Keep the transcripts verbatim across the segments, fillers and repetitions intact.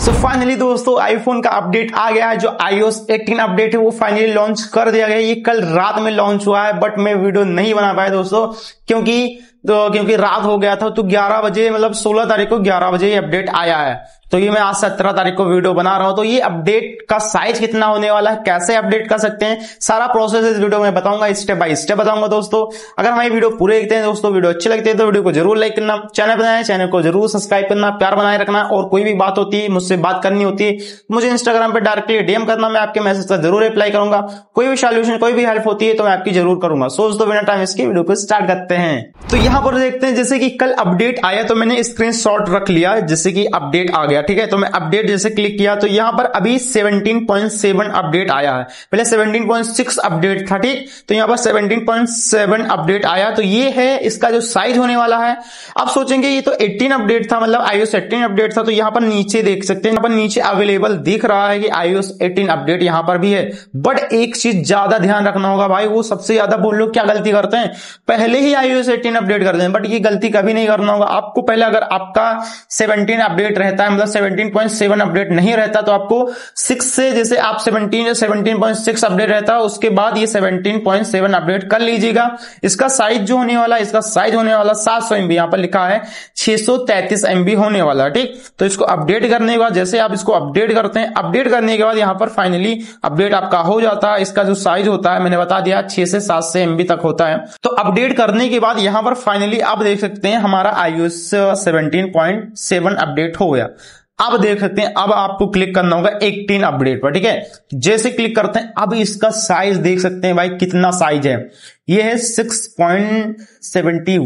सो finally दोस्तों iPhone का update आ गया है। जो आईओएस अठारह अपडेट है वो फाइनली लॉन्च कर दिया गया है। ये कल रात में लॉन्च हुआ है, बट मैं वीडियो नहीं बना पाया दोस्तों, क्योंकि तो क्योंकि रात हो गया था। तो ग्यारह बजे मतलब सोलह तारीख को ग्यारह बजे ये अपडेट आया है। तो ये मैं आज सत्रह तारीख को वीडियो बना रहा हूं। तो ये अपडेट का साइज कितना होने वाला है, कैसे अपडेट कर सकते हैं, सारा प्रोसेस इस वीडियो में बताऊंगा, स्टेप बाय स्टेप बताऊंगा दोस्तों। अगर हमारी वीडियो पूरे देखते हैं दोस्तों, वीडियो अच्छी लगती है तो वीडियो को जरूर लाइक करना, चैनल बनाए चैनल को जरूर सब्सक्राइब करना, प्यार बनाए रखना। और कोई भी बात होती है, मुझसे बात करनी होती है, मुझे इंस्टाग्राम पे डायरेक्टली डीएम करना, मैं आपके मैसेज का जरूर रिप्लाई करूंगा। कोई भी सॉल्यूशन कोई भी हेल्प होती है तो मैं आपकी जरूर करूंगा। सो दोस्तों बिना टाइम इसकी वीडियो को स्टार्ट करते हैं। तो यहां पर देखते हैं, जैसे कि कल अपडेट आया तो मैंने स्क्रीनशॉट रख लिया, जैसे कि अपडेट आ गया, ठीक है। तो मैं अपडेट जैसे क्लिक किया तो यहां पर अभी सत्रह पॉइंट सात अपडेट आया है। पहले सत्रह पॉइंट छह अपडेट था, ठीक। तो यहां पर सत्रह पॉइंट सात अपडेट आया। तो ये है इसका जो साइज होने वाला है। आप सोचेंगे ये तो अठारह अपडेट था, मतलब आईओएस अठारह अपडेट था। तो यहां पर नीचे देख सकते हैं, यहां पर नीचे अवेलेबल दिख रहा है कि आईओएस अठारह अपडेट यहां पर भी है। बट एक चीज ज्यादा ध्यान रखना होगा भाई, वो सबसे ज्यादा वो लोग क्या गलती करते हैं, पहले ही आईओएस अठारह अपडेट कर देते हैं। बट ये गलती कभी नहीं करना होगा आपको। पहले अगर आपका सत्रह अपडेट रहता है, मतलब सत्रह पॉइंट सात अपडेट नहीं रहता, तो आपको छह से, जैसे आप सत्रह या सत्रह पॉइंट छह अपडेट रहता है, उसके बाद ये सत्रह पॉइंट सात अपडेट कर लीजिएगा। इसका साइज जो होने वाला, इसका साइज होने वाला सात सौ एमबी, यहां पर लिखा है छह सौ तैंतीस एमबी होने वाला, ठीक। तो इसको अपडेट करने के बाद, जैसे आप इसको अपडेट करते हैं, अपडेट करने के बाद यहां पर फाइनली अपडेट आपका हो जाता है। इसका जो साइज होता है मैंने बता दिया, छह से सात से एमबी तक होता है। तो अपडेट करने के बाद यहां पर फाइनली आप देख सकते हैं हमारा आईओएस सत्रह पॉइंट सात अपडेट हो गया। अब देख सकते हैं, अब आपको क्लिक करना होगा अठारह अपडेट पर, ठीक है। जैसे क्लिक करते हैं, अब इसका साइज देख सकते हैं भाई कितना साइज है। ये है छह पॉइंट सात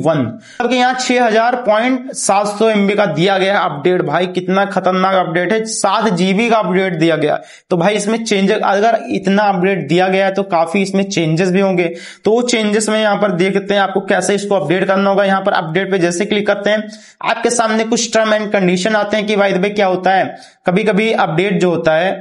एक, अब यहाँ छह हजार पॉइंट सात सौ एमबी का दिया गया है अपडेट। भाई कितना खतरनाक अपडेट है, सात जीबी का अपडेट दिया गया। तो भाई इसमें चेंजेस, अगर इतना अपडेट दिया गया है तो काफी इसमें चेंजेस भी होंगे। तो वो चेंजेस में यहाँ पर देख सकते हैं आपको कैसे इसको अपडेट करना होगा। यहाँ पर अपडेट पे जैसे क्लिक करते हैं, आपके सामने कुछ टर्म एंड कंडीशन आते हैं कि भाई भाई क्या होता है, कभी कभी अपडेट जो होता है,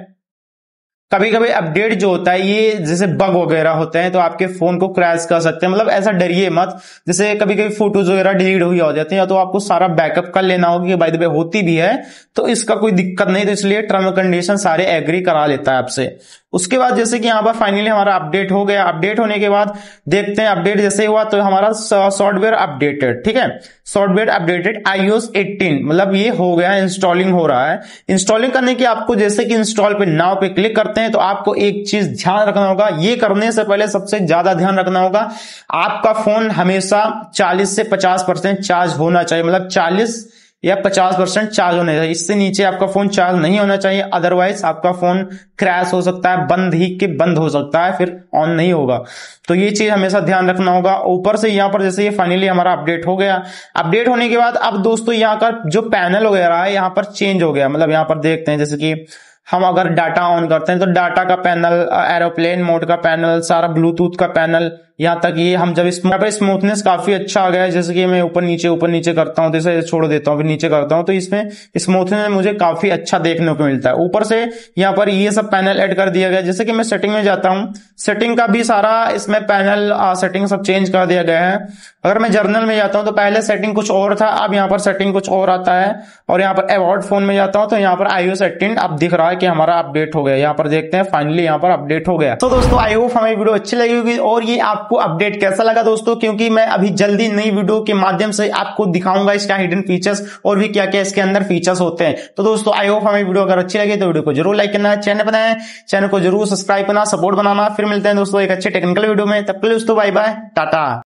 कभी कभी अपडेट जो होता है ये जैसे बग वगैरह होते हैं तो आपके फोन को क्रैश कर सकते हैं। मतलब ऐसा डरिए मत, जैसे कभी कभी फोटोज वगैरह डिलीट हुई हो जाती हैं, तो आपको सारा बैकअप कर लेना होगा कि बाय द वे होती भी है तो इसका कोई दिक्कत नहीं। तो इसलिए टर्म कंडीशन सारे एग्री करा लेता है आपसे। उसके बाद जैसे कि यहाँ पर फाइनली हमारा अपडेट हो गया। अपडेट होने के बाद देखते हैं अपडेट जैसे हुआ तो हमारा सॉफ्टवेयर अपडेटेड, ठीक है, सॉफ्टवेयर अपडेटेड आईओएस अठारह, मतलब ये हो गया, इंस्टॉलिंग हो रहा है। इंस्टॉलिंग करने की आपको जैसे कि इंस्टॉल पे नाउ पे क्लिक करते हैं तो आपको एक चीज ध्यान रखना होगा। ये करने से पहले सबसे ज्यादा ध्यान रखना होगा, आपका फोन हमेशा चालीस से पचास परसेंट चार्ज होना चाहिए, मतलब चालीस या पचास परसेंट चार्ज होना चाहिए। इससे नीचे आपका फोन चार्ज नहीं होना चाहिए, अदरवाइज आपका फोन क्रैश हो सकता है, बंद ही के बंद हो सकता है, फिर ऑन नहीं होगा। तो ये चीज हमेशा ध्यान रखना होगा। ऊपर से यहाँ पर जैसे ये फाइनली हमारा अपडेट हो गया। अपडेट होने के बाद अब दोस्तों यहाँ का जो पैनल वगैरह है यहाँ पर चेंज हो गया। मतलब यहाँ पर देखते हैं, जैसे कि हम अगर डाटा ऑन करते हैं तो डाटा का पैनल, एरोप्लेन मोड का पैनल, सारा ब्लूटूथ का पैनल, यहाँ तक ये हम जब इसमें स्मूथनेस काफी अच्छा आ गया है। जैसे कि मैं ऊपर नीचे ऊपर नीचे करता हूँ, जैसे छोड़ देता हूँ फिर नीचे करता हूँ, तो इसमें स्मूथनेस मुझे काफी अच्छा देखने को मिलता है। ऊपर से यहाँ पर ये सब पैनल ऐड कर दिया गया। जैसे कि मैं सेटिंग में जाता हूँ, सेटिंग का भी सारा इसमें पैनल सेटिंग सब चेंज कर दिया गया है। अगर मैं जर्नल में जाता हूँ तो पहले सेटिंग कुछ और था, अब यहाँ पर सेटिंग कुछ और आता है। और यहाँ पर अबाउट फोन में जाता हूँ तो यहाँ पर आईओएस अठारह अब दिख रहा है कि हमारा अपडेट हो गया। यहाँ पर देखते हैं फाइनली यहाँ पर अपडेट हो गया। तो दोस्तों आई होप हमें वीडियो अच्छी लगी होगी। और ये आपको अपडेट कैसा लगा दोस्तों, क्योंकि मैं अभी जल्दी नई वीडियो के माध्यम से आपको दिखाऊंगा इसका हिडन फीचर्स और भी क्या क्या इसके अंदर फीचर्स होते हैं। तो दोस्तों आई होप हमें वीडियो अगर अच्छी लगी तो वीडियो को जरूर लाइक करना, चैनल बनाए चैनल को जरूर सब्सक्राइब करना, सपोर्ट बनाना। फिर मिलते हैं दोस्तों एक अच्छे टेक्निकल वीडियो में, तब के लिए दोस्तों बाय बाय, टाटा।